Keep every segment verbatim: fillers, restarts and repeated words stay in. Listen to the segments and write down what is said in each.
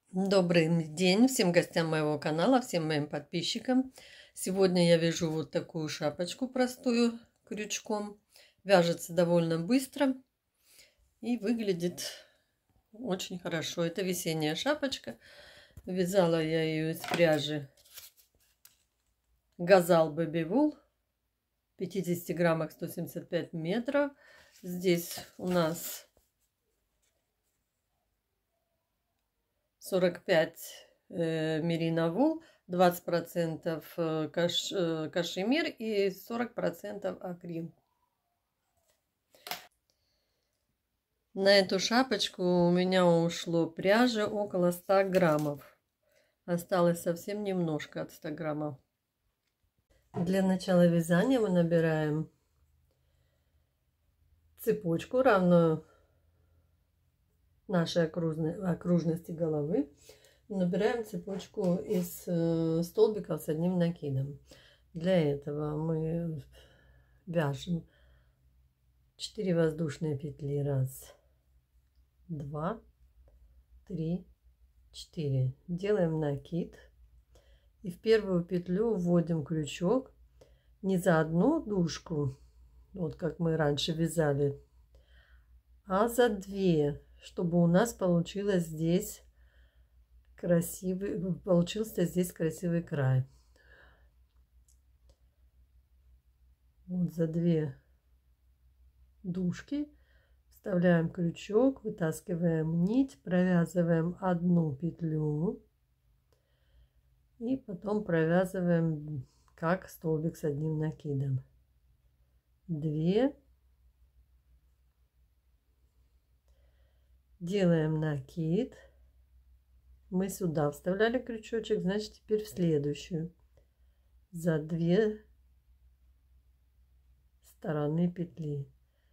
Добрый день всем гостям моего канала, всем моим подписчикам. Сегодня я вяжу вот такую шапочку простую крючком. Вяжется довольно быстро и выглядит очень хорошо. Это весенняя шапочка. Вязала я ее из пряжи Газал Baby Wool. В пятидесяти граммах сто семьдесят пять метров. Здесь у нас сорок пять э, мерино вул, двадцать процентов каш, э, кашемир и сорок процентов акрил. На эту шапочку у меня ушло пряжи около ста граммов. Осталось совсем немножко от ста граммов. Для начала вязания мы набираем цепочку, равную нашей окружности головы. Набираем цепочку из столбиков с одним накидом. Для этого мы вяжем четыре воздушные петли. Раз, два, три, четыре. Делаем накид. И в первую петлю вводим крючок не за одну дужку, вот как мы раньше вязали, а за две, чтобы у нас получилось здесь красивый, получился здесь красивый край. Вот за две дужки вставляем крючок, вытаскиваем нить, провязываем одну петлю и потом провязываем как столбик с одним накидом. Две. Делаем накид. Мы сюда вставляли крючочек, значит теперь в следующую. За две стороны петли.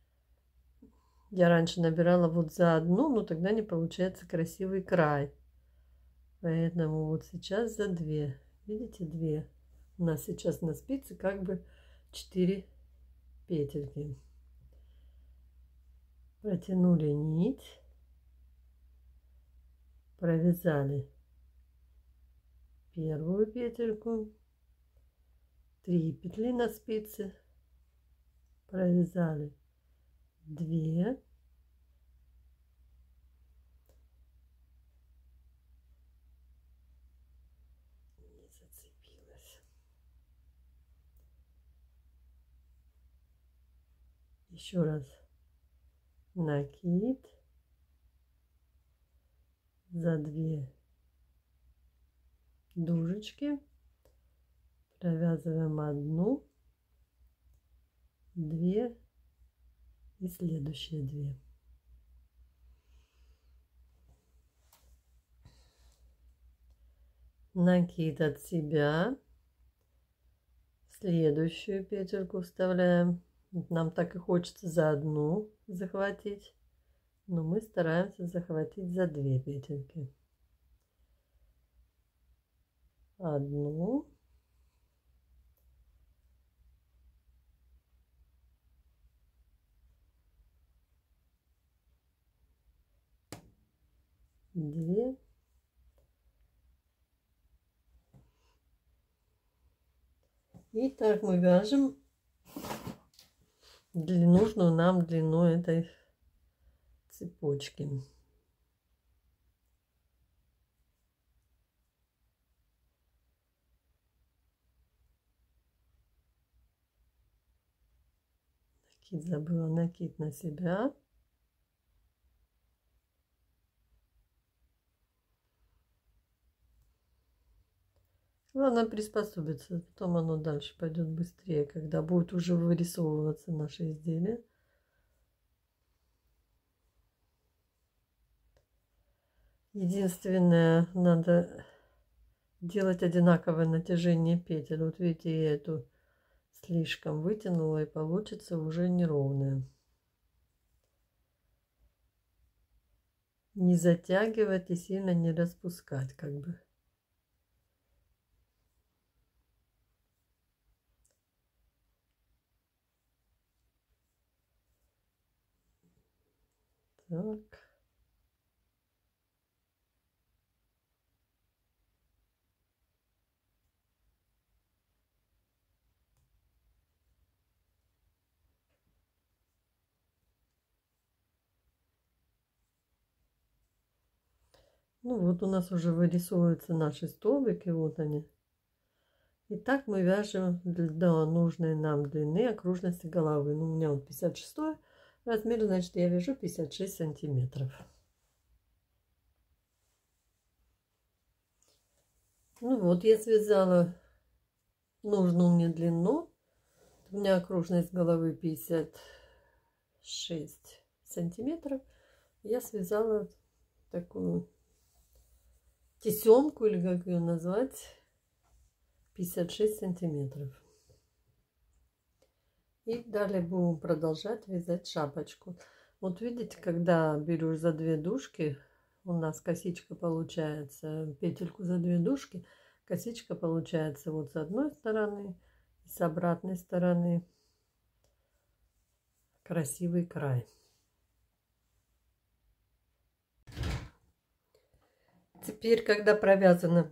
Я раньше набирала вот за одну, но тогда не получается красивый край. Поэтому вот сейчас за две. Видите, две. У нас сейчас на спице как бы четыре петельки. Протянули нить. Провязали первую петельку. Три петли на спице. Провязали две. Не зацепилась. Еще раз. Накид. За две дужечки провязываем одну, две и следующие две. Накид от себя, следующую петельку вставляем. Нам так и хочется за одну захватить, но мы стараемся захватить за две петельки. Одну. Две. И так мы вяжем нужную нам длину этой цепочки. Накид забыла, накид на себя. Главное приспособиться, потом оно дальше пойдет быстрее, когда будет уже вырисовываться наше изделие. Единственное, надо делать одинаковое натяжение петель. Вот видите, я эту слишком вытянула, и получится уже неровная. Не затягивать и сильно не распускать, как бы. Так. Ну вот у нас уже вырисовываются наши столбики, вот они. И так мы вяжем до нужной нам длины окружности головы. Ну, у меня вот пятьдесят шестой размер, значит, я вяжу пятьдесят шесть сантиметров. Ну вот, я связала нужную мне длину. У меня окружность головы пятьдесят шесть сантиметров. Я связала такую тесемку, или как ее назвать, пятьдесят шесть сантиметров. И далее будем продолжать вязать шапочку. Вот видите, когда берешь за две дужки, у нас косичка получается, петельку за две дужки, косичка получается вот с одной стороны и с обратной стороны. Красивый край. Теперь, когда провязана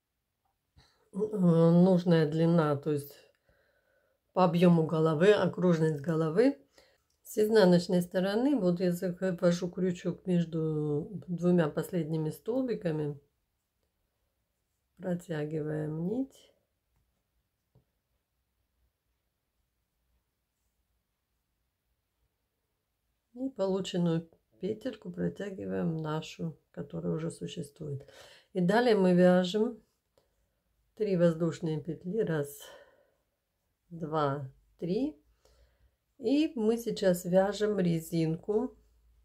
нужная длина, то есть по объему головы, окружность головы, с изнаночной стороны, вот я завожу крючок между двумя последними столбиками, протягиваем нить. И полученную петельку протягиваем нашу, которая уже существует. И далее мы вяжем три воздушные петли. Раз, два, три. И мы сейчас вяжем резинку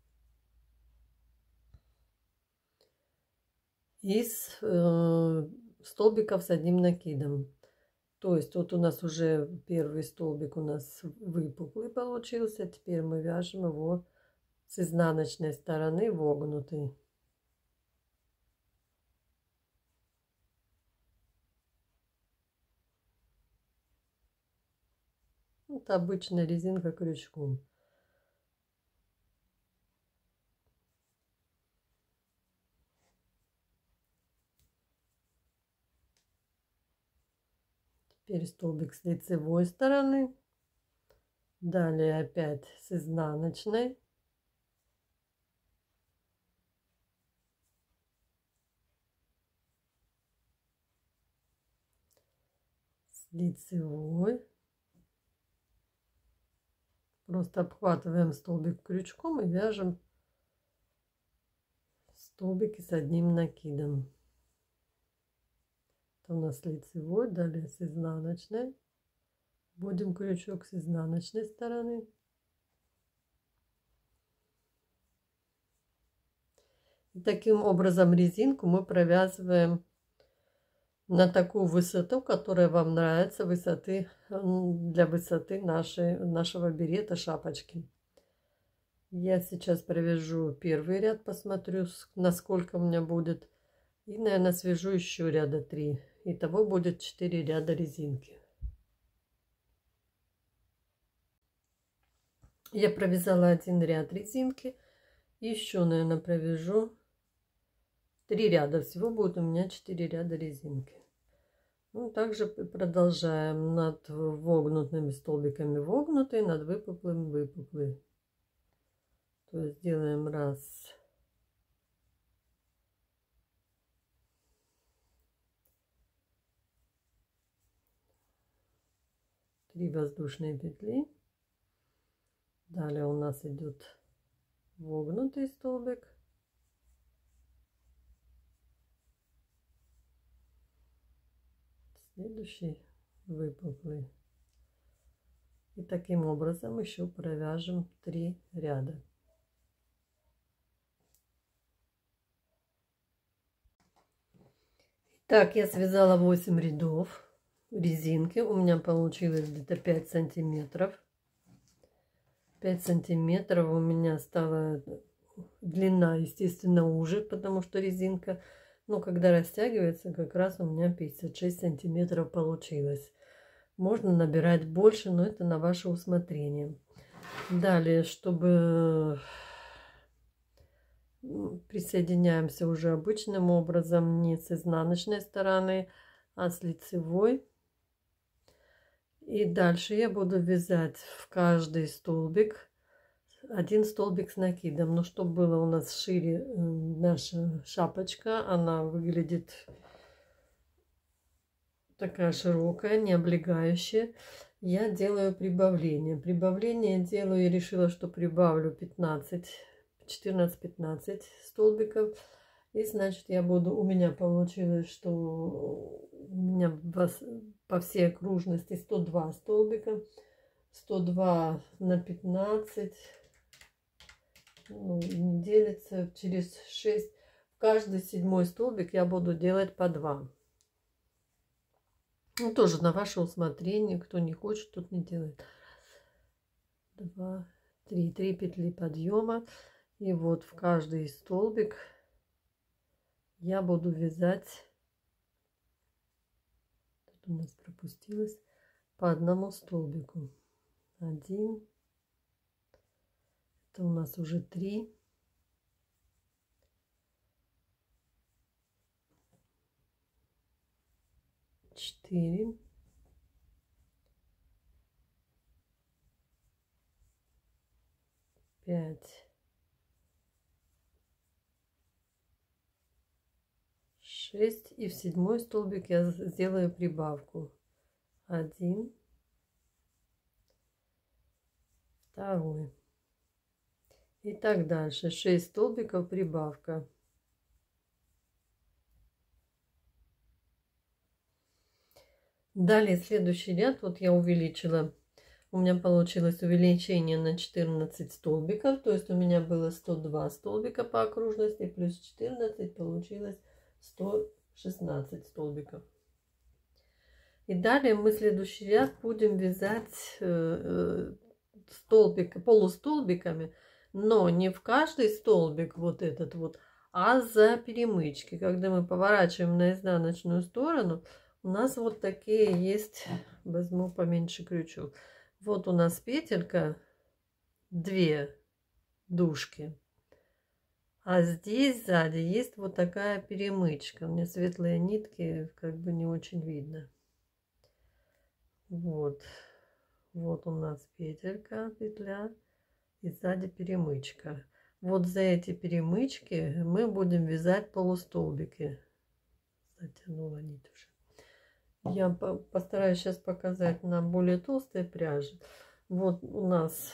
из э, столбиков с одним накидом. То есть вот у нас уже первый столбик у нас выпуклый получился. Теперь мы вяжем его с изнаночной стороны вогнутый. Это обычная резинка крючком. Теперь столбик с лицевой стороны. Далее опять с изнаночной. С лицевой. Просто обхватываем столбик крючком и вяжем столбики с одним накидом. Это у нас лицевой, далее с изнаночной. Вводим крючок с изнаночной стороны. И таким образом резинку мы провязываем на такую высоту, которая вам нравится, высоты, для высоты нашей, нашего берета, шапочки. Я сейчас провяжу первый ряд, посмотрю, насколько у меня будет. И, наверное, свяжу еще ряда три. Итого будет четыре ряда резинки. Я провязала один ряд резинки. Еще, наверное, провяжу три ряда. Всего будет у меня четыре ряда резинки. Ну, также продолжаем над вогнутыми столбиками вогнутые, над выпуклым выпуклый. То есть делаем раз, три воздушные петли. Далее у нас идет вогнутый столбик. Следующий выпуклый. И таким образом еще провяжем три ряда. Так, я связала восемь рядов резинки. У меня получилось где-то пять сантиметров. пять сантиметров у меня стала длина, естественно, уже, потому что резинка, ну, когда растягивается, как раз у меня пятьдесят шесть сантиметров получилось. Можно набирать больше, но это на ваше усмотрение. Далее, чтобы присоединяемся уже обычным образом, не с изнаночной стороны, а с лицевой. И дальше я буду вязать в каждый столбик один столбик с накидом. Но чтобы было у нас шире наша шапочка, она выглядит такая широкая, не облегающая. Я делаю прибавление. Прибавление делаю, я решила, что прибавлю пятнадцать, четырнадцать-пятнадцать столбиков. И значит, я буду, у меня получилось, что у меня по всей окружности сто два столбика. сто два на пятнадцать, ну, не делится, через шесть. В каждый седьмой столбик я буду делать по два. Ну, тоже на ваше усмотрение. Кто не хочет, тот не делает. Два, три, три петли подъема. И вот в каждый столбик я буду вязать. Тут у нас пропустилось по одному столбику. Один. Это у нас уже три. Четыре. Пять. Шесть. И в седьмой столбик я сделаю прибавку. Один. Второй. И так дальше. шесть столбиков прибавка. Далее следующий ряд. Вот я увеличила. У меня получилось увеличение на четырнадцать столбиков. То есть у меня было сто два столбика по окружности. Плюс четырнадцать получилось сто шестнадцать столбиков. И далее мы следующий ряд будем вязать столбик, полустолбиками. Но не в каждый столбик вот этот вот, а за перемычки. Когда мы поворачиваем на изнаночную сторону, у нас вот такие есть, возьму поменьше крючок. Вот у нас петелька, две дужки. А здесь сзади есть вот такая перемычка. У меня светлые нитки, как бы не очень видно. Вот. Вот у нас петелька, петля. И сзади перемычка. Вот за эти перемычки мы будем вязать полустолбики. Затянула нить уже. Я постараюсь сейчас показать на более толстой пряже. Вот у нас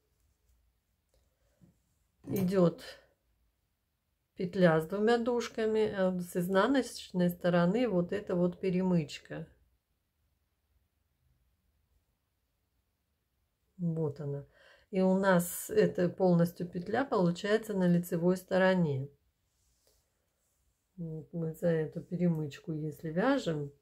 идет петля с двумя дужками, а с изнаночной стороны вот эта вот перемычка. Вот она. И у нас это полностью петля получается на лицевой стороне. Вот мы за эту перемычку, если вяжем,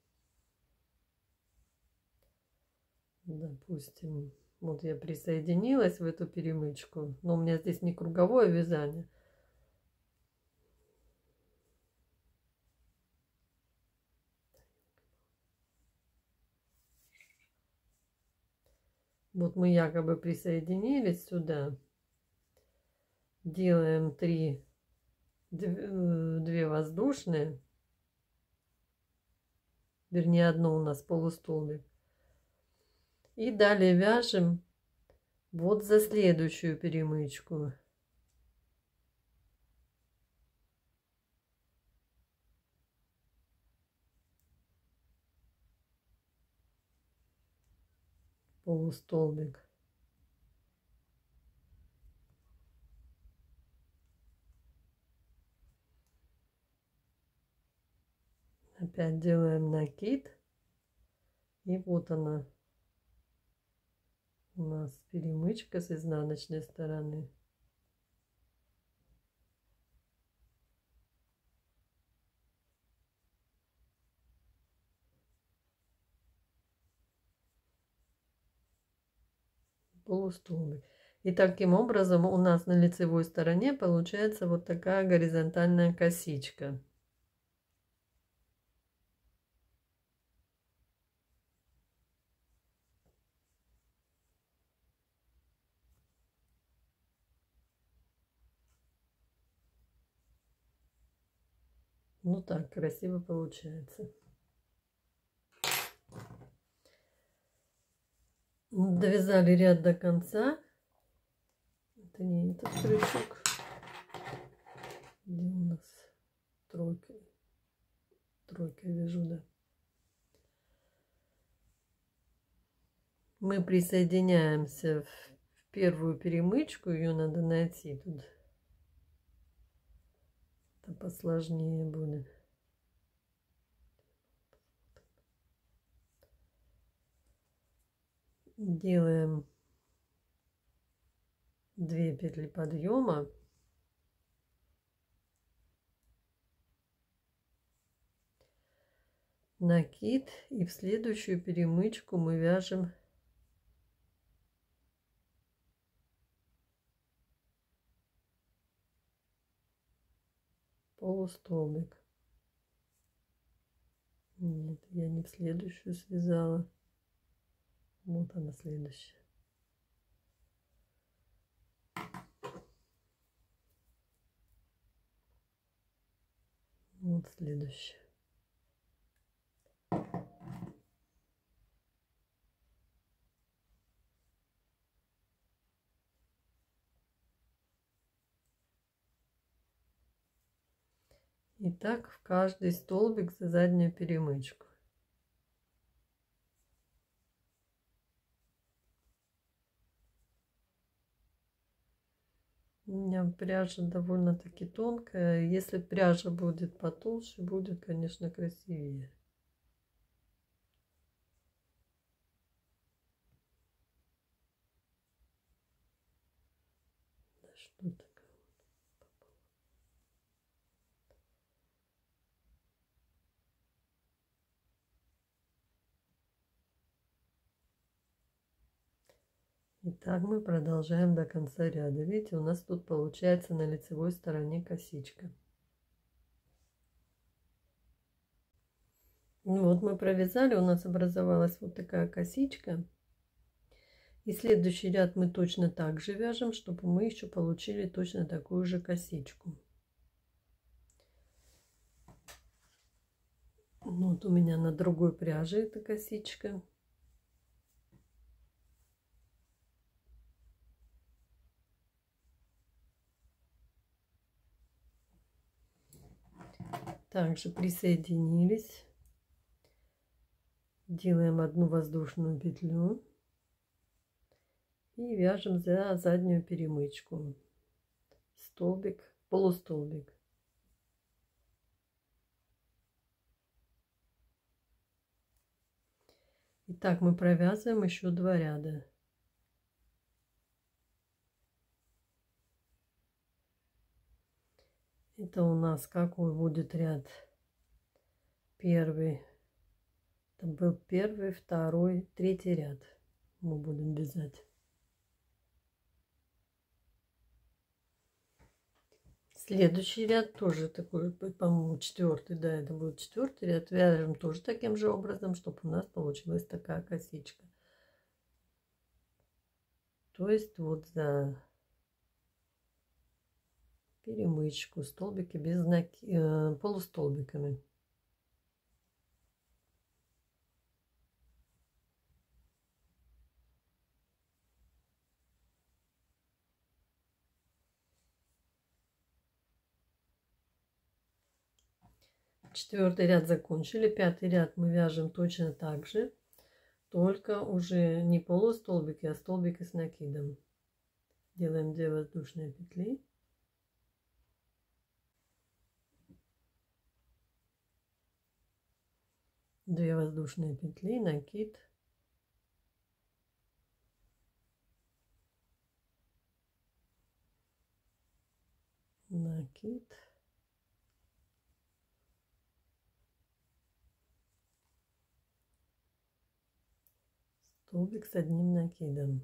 допустим, вот я присоединилась в эту перемычку, но у меня здесь не круговое вязание. Вот мы якобы присоединились сюда, делаем три, две воздушные, вернее одно у нас полустолбик, и далее вяжем вот за следующую перемычку. Полустолбик. Опять делаем накид. И вот она у нас перемычка с изнаночной стороны. Полустолбик. И таким образом у нас на лицевой стороне получается вот такая горизонтальная косичка. Ну так красиво получается. Довязали ряд до конца. это не этот крючок. Где у нас тройка? Тройка, я вижу, да. Мы присоединяемся в первую перемычку. Ее надо найти тут. Это посложнее будет. Делаем две петли подъема. Накид, и в следующую перемычку мы вяжем полустолбик. Нет, я не в следующую связала. Вот она следующая. Вот следующая. И так в каждый столбик за заднюю перемычку. У меня пряжа довольно-таки тонкая. Если пряжа будет потолще, будет, конечно, красивее. Да что такое? И так мы продолжаем до конца ряда. Видите, у нас тут получается на лицевой стороне косичка. Вот мы провязали, у нас образовалась вот такая косичка. И следующий ряд мы точно так же вяжем, чтобы мы еще получили точно такую же косичку. Вот у меня на другой пряже эта косичка. Также присоединились. Делаем одну воздушную петлю. И вяжем за заднюю перемычку. Столбик, полустолбик. Итак, мы провязываем еще два ряда. Это у нас какой будет ряд? Первый. Это был первый, второй, третий ряд. Мы будем вязать. Следующий ряд тоже такой, по-моему, четвертый. Да, это будет четвертый ряд. Вяжем тоже таким же образом, чтобы у нас получилась такая косичка. То есть вот за перемычку, столбики без знаки, э, полустолбиками. Четвертый ряд закончили, пятый ряд мы вяжем точно так же, только уже не полустолбики, а столбики с накидом. Делаем две воздушные петли. Две воздушные петли, накид. Накид. Столбик с одним накидом.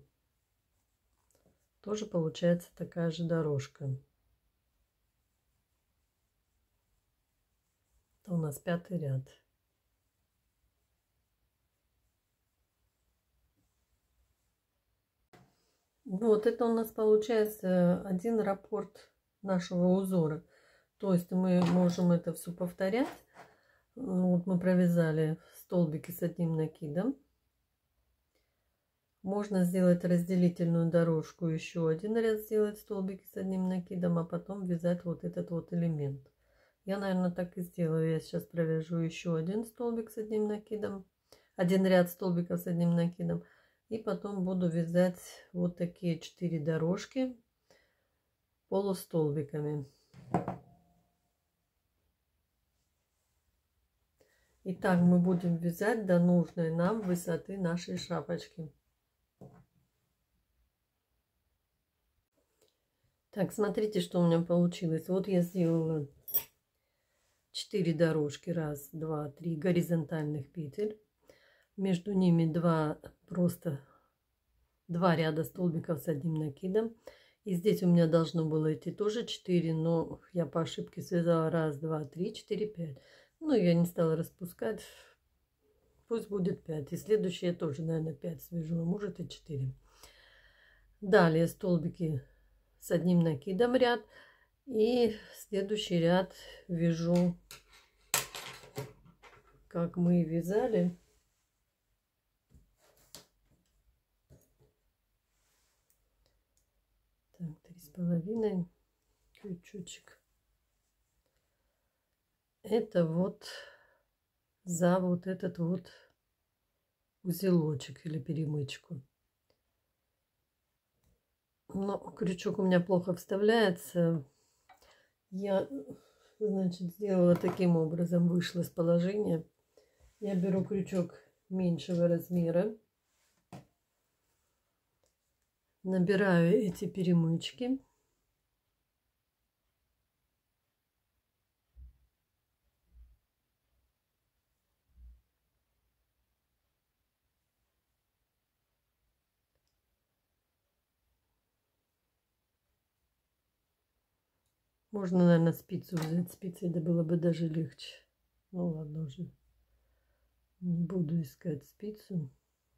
Тоже получается такая же дорожка. Это у нас пятый ряд. Вот это у нас получается один раппорт нашего узора. То есть мы можем это все повторять. Вот мы провязали столбики с одним накидом. Можно сделать разделительную дорожку, еще один ряд сделать столбики с одним накидом, а потом вязать вот этот вот элемент. Я, наверное, так и сделаю. Я сейчас провяжу еще один столбик с одним накидом, один ряд столбиков с одним накидом, и потом буду вязать вот такие четыре дорожки полустолбиками. Итак, мы будем вязать до нужной нам высоты нашей шапочки. Так, смотрите, что у меня получилось. Вот я сделала четыре дорожки. Раз, два, три горизонтальных петель. Между ними два просто два ряда столбиков с одним накидом. И здесь у меня должно было идти тоже четыре, но я по ошибке связала раз, два, три, четыре, пять. Ну, я не стала распускать. Пусть будет пять. И следующее тоже, наверное, пять свяжу, а может и четыре. Далее столбики с одним накидом ряд. И следующий ряд вяжу, как мы вязали. Так, три с половиной крючочек. Это вот за вот этот вот узелочек или перемычку. Но крючок у меня плохо вставляется. Я, значит, сделала таким образом, вышла с положения. Я беру крючок меньшего размера, набираю эти перемычки. Можно, наверное, спицу взять. Спицей, да было бы даже легче. Ну ладно уже. Не буду искать спицу.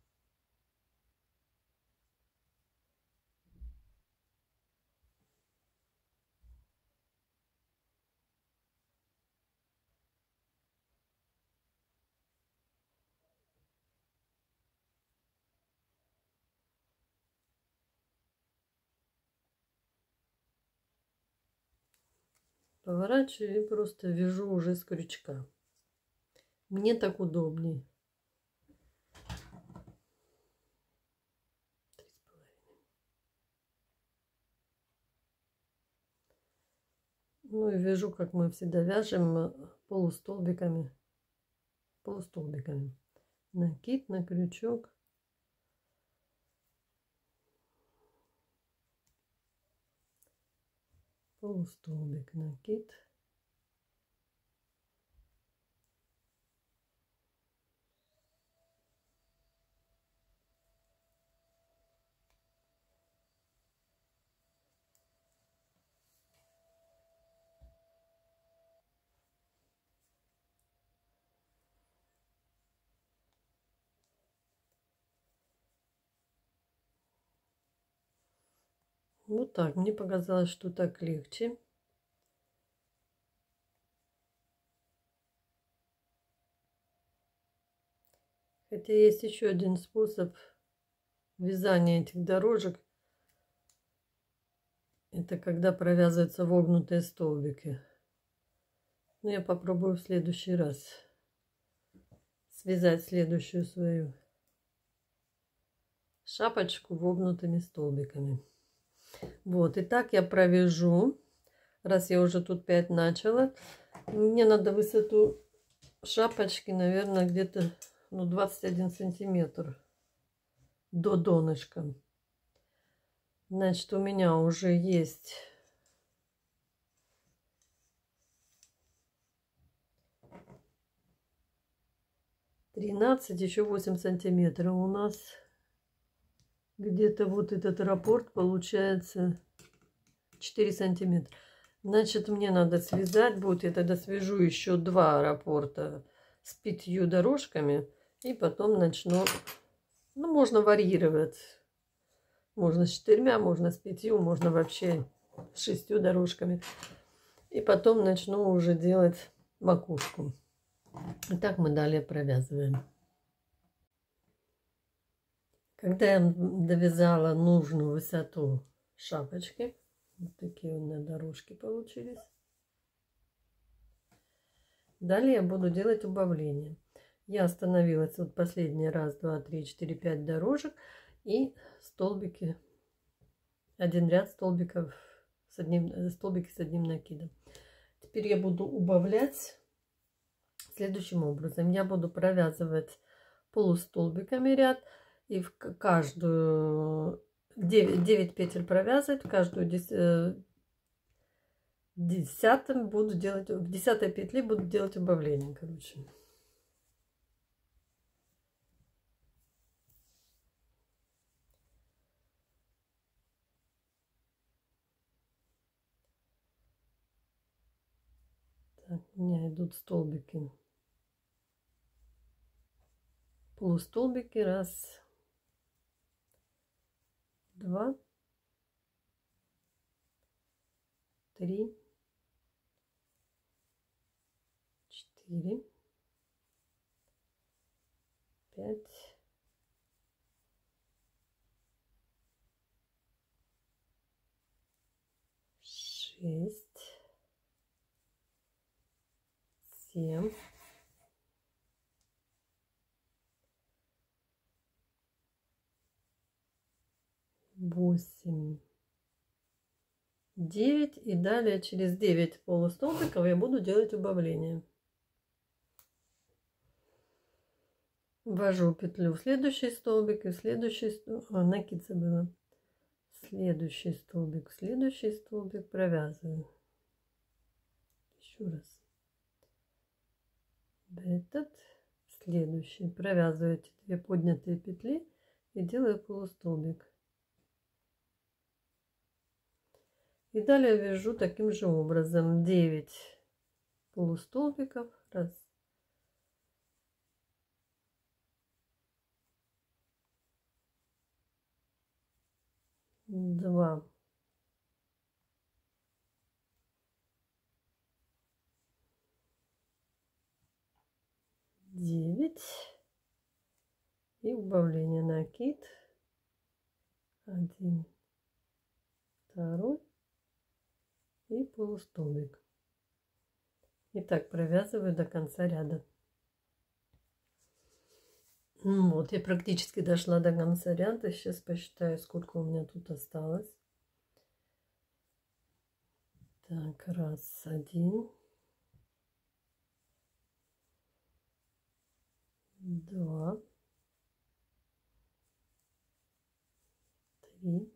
Поворачиваю и просто вяжу уже с крючка. Мне так удобнее. Ну и вяжу, как мы всегда вяжем, полустолбиками. Полустолбиками. Накид на крючок. Полустолбик, накид. Вот так. Мне показалось, что так легче. Хотя есть еще один способ вязания этих дорожек. Это когда провязываются вогнутые столбики. Но я попробую в следующий раз связать следующую свою шапочку вогнутыми столбиками. Вот, и так я провяжу. Раз я уже тут пять начала, мне надо высоту шапочки, наверное, где-то ну, двадцать один сантиметр до донышка. Значит, у меня уже есть тринадцать, еще восемь сантиметров. У нас где-то вот этот раппорт получается четыре сантиметра. Значит, мне надо связать будет, я тогда свяжу еще два раппорта с пятью дорожками. И потом начну, ну, можно варьировать. Можно с четырьмя, можно с пятью, можно вообще с шестью дорожками. И потом начну уже делать макушку. И так мы далее провязываем. Когда я довязала нужную высоту шапочки, вот такие у меня дорожки получились. Далее я буду делать убавление. Я остановилась вот последний раз, два, три, четыре, пять дорожек и столбики, один ряд столбиков с одним, столбики с одним накидом. Теперь я буду убавлять следующим образом. Я буду провязывать полустолбиками ряд и в каждую девять, девять петель провязывать, в каждую десятым буду делать, в десятой петли буду делать убавление, короче. Так, у меня идут столбики, полустолбики, раз, два, три, четыре, пять, шесть, семь, восемь, девять, и далее через девять полустолбиков я буду делать убавление. Ввожу петлю в следующий столбик и в следующий столбик, а, накид забыла, следующий столбик, следующий столбик провязываю. Еще раз. Этот, следующий, провязываю эти две поднятые петли и делаю полустолбик. И далее вяжу таким же образом девять полустолбиков. Раз, два, девять и убавление, накид, один, второй и полустолбик. И так провязываю до конца ряда. Вот, я практически дошла до конца ряда. Сейчас посчитаю, сколько у меня тут осталось. Так, раз, один, два, три,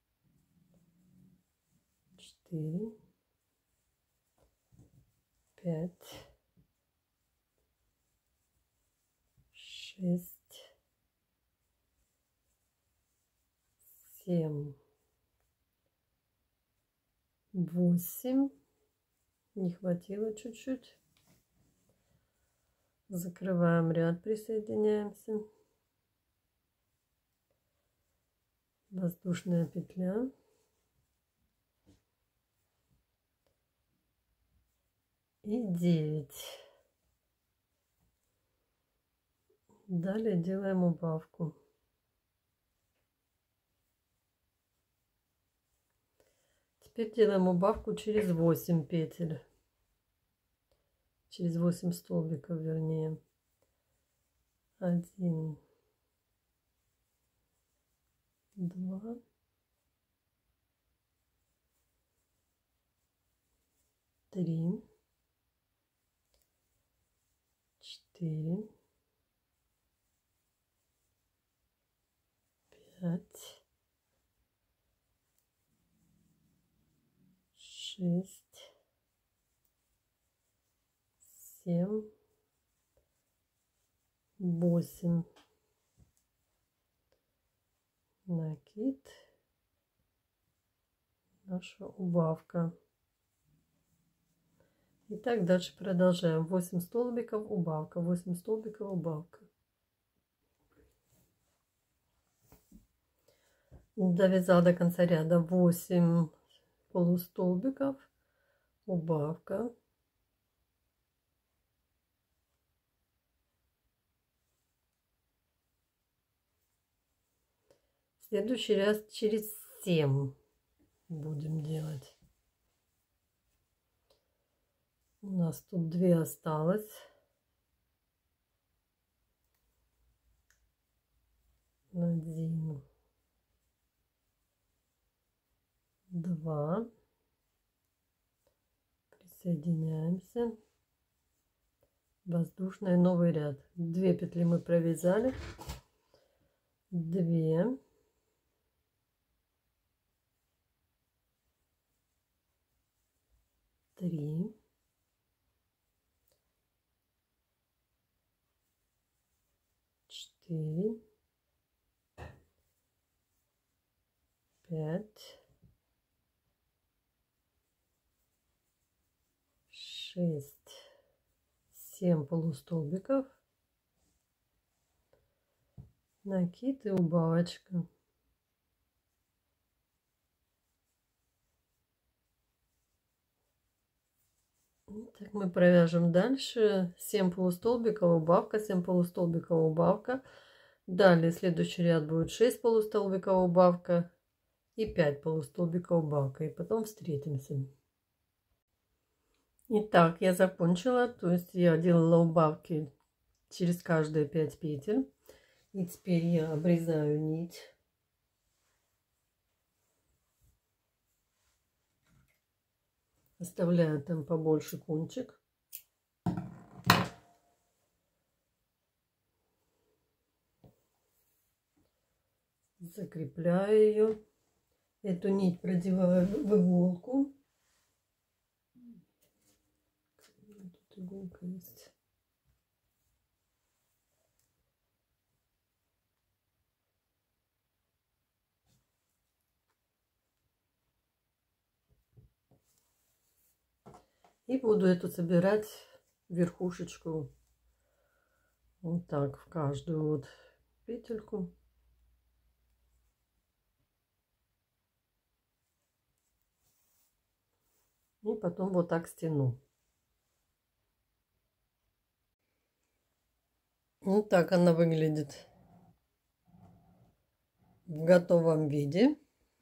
четыре, пять, шесть, семь, восемь. Не хватило чуть-чуть. Закрываем ряд, присоединяемся. Воздушная петля. И девять. Далее делаем убавку. Теперь делаем убавку через восемь петель. Через восемь столбиков, вернее. Один, два, три, четыре, пять, шесть, семь, восемь. Накид. Наша убавка. И так дальше продолжаем. восемь столбиков, убавка, восемь столбиков, убавка. Довязала до конца ряда восемь полустолбиков, убавка. следующий раз через семь будем делать. У нас тут две осталось. Один, два. Присоединяемся. Воздушный новый ряд. Две петли мы провязали. Две. Три. Четыре. Пять. Шесть. Семь полустолбиков. Накид и убавочка. Так мы провяжем дальше. семь полустолбиков, убавка, семь полустолбиков, убавка. Далее следующий ряд будет шесть полустолбиков, убавка и пять полустолбиков, убавка. И потом встретимся. Итак, я закончила, то есть я делала убавки через каждые пять петель. И теперь я обрезаю нить. Оставляю там побольше кончик. Закрепляю ее. Эту нить продеваю в иголку. Тут иголка есть. И буду эту собирать верхушечку вот так в каждую вот петельку. И потом вот так стяну. Вот так она выглядит в готовом виде.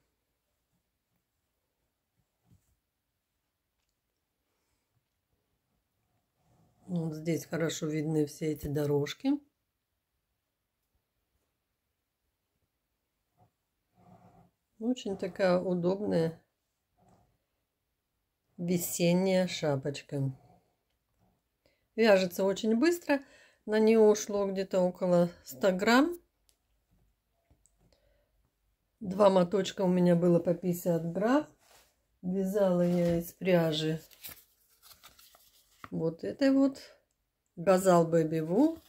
Вот здесь хорошо видны все эти дорожки. Очень такая удобная весенняя шапочка. Вяжется очень быстро. На нее ушло где-то около ста грамм. Два моточка у меня было по пятьдесят грамм. Вязала я из пряжи вот этой вот Газал Baby Wool.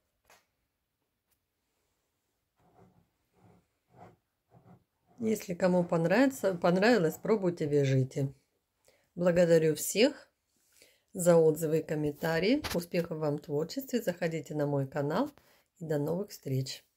Если кому понравится, понравилось, пробуйте, вяжите. Благодарю всех за отзывы и комментарии. Успехов вам в творчестве. Заходите на мой канал и до новых встреч.